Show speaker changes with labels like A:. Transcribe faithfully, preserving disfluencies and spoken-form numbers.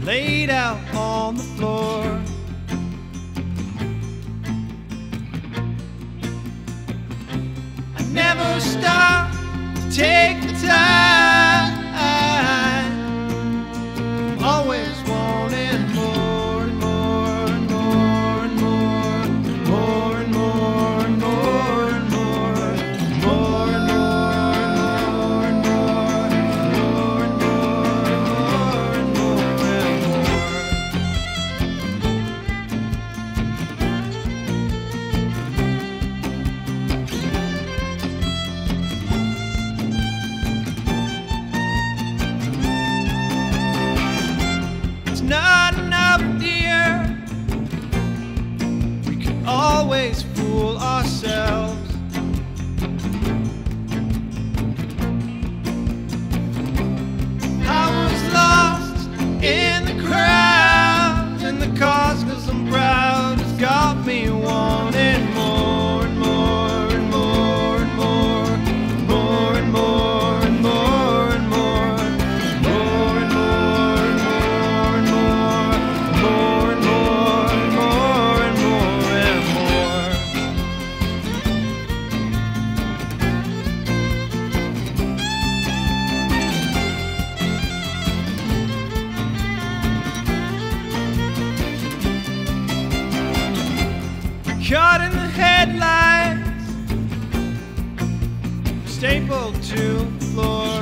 A: laid out on the floor. I never stop to take the time. I'm always wanting more and more and more and more, more and more and more and more, more and more and more and more, more and more and more and It's not enough, dear. We can always fool ourselves. I was lost in the crowd, and the cause 'cause I'm proud has got me wanting more and more and more and more, more and more and more and more, more and more and more and more, more and more and more and more and more. Caught in the headlights, stapled to the floor.